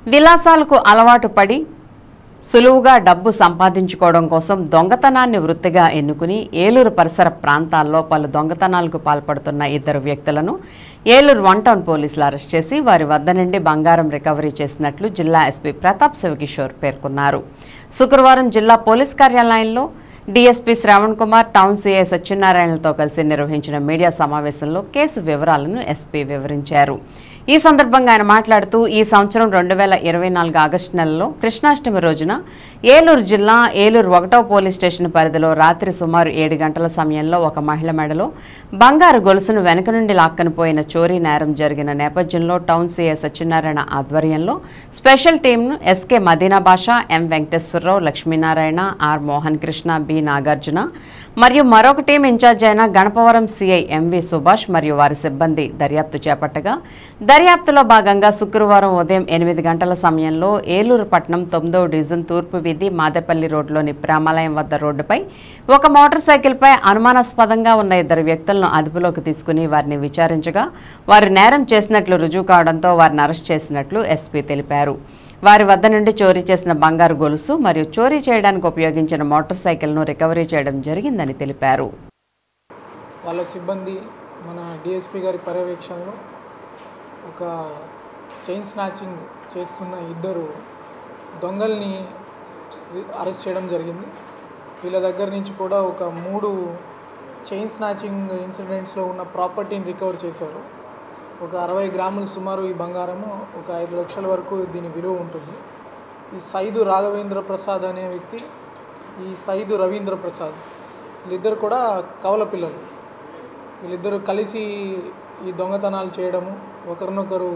విలాసాలకు అలవాటు పడి సులువుగా డబ్బు సంపాదించుకోవడం కోసం దొంగతనాన్ని వృత్తిగా ఎన్నుకుని ఏలూరు పరిసర ప్రాంతాల్లో పలు దొంగతనాలకు పాల్పడుతున్న ఇద్దరు వ్యక్తులను ఏలూరు 1 టౌన్ పోలీసులు అరెస్ట్ చేసి వారి వద్ద నుండి బంగారం రికవరీ చేసినట్లు జిల్లా ఎస్పీ ప్రతాప్ శివకిషోర్ పేర్కొన్నారు. శుక్రవారం జిల్లా పోలీస్ కార్యాలయంలో DSP Shravan Kumar, town CI సత్యనారాయణలతో కలిసి నిర్వహించిన మీడియా సమావేశంలో కేసు వివరాలను ఎస్పీ వివరించారు. ఈ సందర్భంగా ఆయన మాట్లాడుతూ ఈ సంవత్సరం 2024 ఆగస్టు నెలలో కృష్ణాష్టమి రోజున ఏలూరు జిల్లా ఏలూరు 1వ పోలీస్ స్టేషన్ పరిధిలో రాత్రి సుమారు 7 గంటల సమయంలో ఒక మహిళ మెడలో బంగారు గొలుసును వెనక నుండి లాక్కని పోయిన చోరీ నేరం జరిగిన నేపథ్యంలో టౌన్ సీఐ సత్యనారాయణ ఆధ్వర్యంలో స్పెషల్ టీంను SK Madina Basha, M Venkateswararao, Lakshminarayana, R Mohan Krishna, B Nagarjuna మరియు మరొక టీం ఇన్ఛార్జ్ అయిన గణపవరం సిఐ ఎంవి సుభాష్ మరియు వారి సిబ్బంది దర్యాప్తు చేపట్టగా దర్యాప్తులో భాగంగా శుక్రవారం ఉదయం 8 గంటల సమయంలో ఏలూరు పట్టణం 9వ డివిజన్ తూర్పు వీధి మాదేపల్లి రోడ్లోని ప్రేమాలయం వద్ద రోడ్డుపై ఒక మోటార్ సైకిల్పై అనుమానాస్పదంగా ఉన్న ఇద్దరు వ్యక్తులను అదుపులోకి తీసుకుని వారిని విచారించగా వారు నేరం చేసినట్లు రుజువు కావడంతో వారిని అరెస్ట్ చేసినట్లు ఎస్పీ తెలిపారు. వారి వద్ద నుండి చోరీ చేసిన బంగారు గొలుసు మరియు చోరీ చేయడానికి ఉపయోగించిన మోటార్ సైకిల్ను రికవరీ చేయడం జరిగిందని తెలిపారు. వాళ్ళ సిబ్బంది మన డిఎస్పీ గారి పర్యవేక్షణలో ఒక చైన్ స్నాచింగ్ చేస్తున్న ఇద్దరు దొంగల్ని అరెస్ట్ చేయడం జరిగింది. వీళ్ళ దగ్గర నుంచి కూడా ఒక 3 చైన్ స్నాచింగ్ ఇన్సిడెంట్స్లో ఉన్న ప్రాపర్టీని రికవర్ చేశారు. ఒక 60 గ్రాములు సుమారు ఈ బంగారము, ఒక 5 లక్షల వరకు దీని విలువ ఉంటుంది. ఈ సైదు రాఘవేంద్ర ప్రసాద్ అనే వ్యక్తి, ఈ సైదు రవీంద్ర ప్రసాద్, వీళ్ళిద్దరు కూడా కవల పిల్లలు. వీళ్ళిద్దరూ కలిసి ఈ దొంగతనాలు చేయడము, ఒకరినొకరు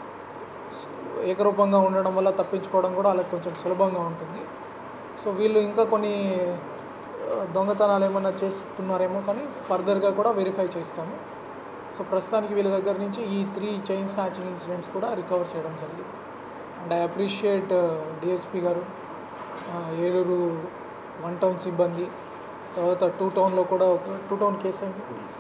ఏకరూపంగా ఉండడం వల్ల తప్పించుకోవడం కూడా వాళ్ళకి కొంచెం సులభంగా ఉంటుంది. సో వీళ్ళు ఇంకా కొన్ని దొంగతనాలు ఏమన్నా చేస్తున్నారేమో కానీ ఫర్దర్గా కూడా వెరిఫై చేస్తాము. సో ప్రస్తుతానికి వీళ్ళ దగ్గర నుంచి ఈ 3 చైన్ స్నాచింగ్ ఇన్సిడెంట్స్ కూడా రికవర్ చేయడం జరిగింది. అండ్ ఐ అప్రిషియేట్ డిఎస్పీ గారు, ఏలూరు 1 టౌన్ సిబ్బంది, తర్వాత 2 టౌన్లో కూడా ఒక 2 టౌన్ కేసు అండి,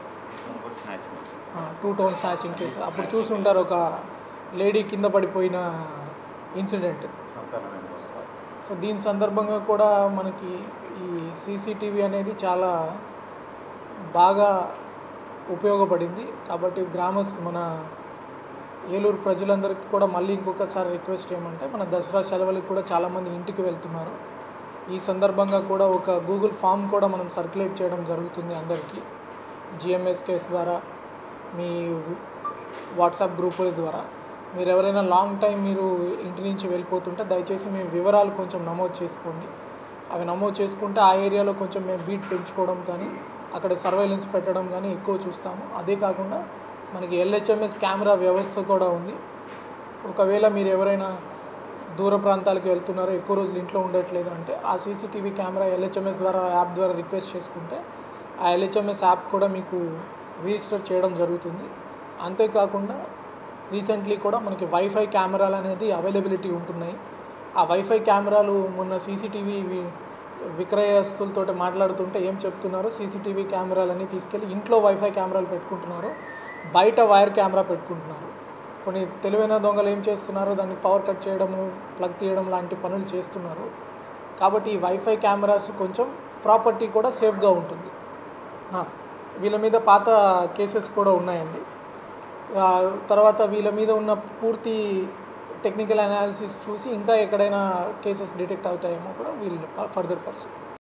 2 టౌన్ స్నాచింగ్ కేసు. అప్పుడు చూస్తుంటారు ఒక లేడీ కింద పడిపోయిన ఇన్సిడెంట్. సో దీని సందర్భంగా కూడా మనకి ఈ సీసీటీవీ అనేది చాలా బాగా ఉపయోగపడింది. కాబట్టి మన ఏలూరు ప్రజలందరికీ కూడా మళ్ళీ ఇంకొకసారి రిక్వెస్ట్ ఏమంటే, మన దసరా సెలవులకు కూడా చాలామంది ఇంటికి వెళ్తున్నారు. ఈ సందర్భంగా కూడా ఒక గూగుల్ ఫామ్ కూడా మనం సర్క్యులేట్ చేయడం జరుగుతుంది అందరికీ, జిఎంఎస్కేస్ ద్వారా, మీ వాట్సాప్ గ్రూపుల ద్వారా. మీరు ఎవరైనా లాంగ్ టైం మీరు ఇంటి నుంచి వెళ్ళిపోతుంటే దయచేసి మీ వివరాలు కొంచెం నమోదు చేసుకోండి. అవి నమోదు చేసుకుంటే ఆ ఏరియాలో కొంచెం మేము బీట్ పెంచుకోవడం కానీ, అక్కడ సర్వైలెన్స్ పెట్టడం కానీ ఎక్కువ చూస్తాము. అదే కాకుండా మనకి ఎల్హెచ్ఎంఎస్ కెమెరా వ్యవస్థ కూడా ఉంది. ఒకవేళ మీరు ఎవరైనా దూర ప్రాంతాలకు వెళ్తున్నారో, ఎక్కువ రోజులు ఇంట్లో ఉండట్లేదు అంటే ఆ సీసీటీవీ కెమెరా ఎల్హెచ్ఎంఎస్ ద్వారా, యాప్ ద్వారా రిక్వెస్ట్ చేసుకుంటే ఆ ఎల్హెచ్ఎంఎస్ యాప్ కూడా మీకు రిజిస్టర్ చేయడం జరుగుతుంది. అంతేకాకుండా రీసెంట్లీ కూడా మనకి వైఫై కెమెరాలు అనేది అవైలబిలిటీ ఉంటున్నాయి. ఆ వైఫై కెమెరాలు మొన్న సీసీటీవీ విక్రయస్తులతో మాట్లాడుతుంటే ఏం చెప్తున్నారు, సీసీటీవీ కెమెరాలన్నీ తీసుకెళ్ళి ఇంట్లో వైఫై కెమెరాలు పెట్టుకుంటున్నారు, బయట వైర్ కెమెరా పెట్టుకుంటున్నారు. కొన్ని తెలివైన దొంగలు ఏం చేస్తున్నారో దాన్ని పవర్ కట్ చేయడము, ప్లగ్ తీయడం లాంటి పనులు చేస్తున్నారు. కాబట్టి ఈ వైఫై కెమెరాస్ కొంచెం ప్రాపర్టీ కూడా సేఫ్గా ఉంటుంది. వీళ్ళ మీద పాత కేసెస్ కూడా ఉన్నాయండి. తర్వాత వీళ్ళ మీద ఉన్న పూర్తి టెక్నికల్ అనాలిసిస్ చూసి ఇంకా ఎక్కడైనా కేసెస్ డిటెక్ట్ అవుతాయేమో కూడా వీళ్ళు ఫర్దర్ పర్సన్.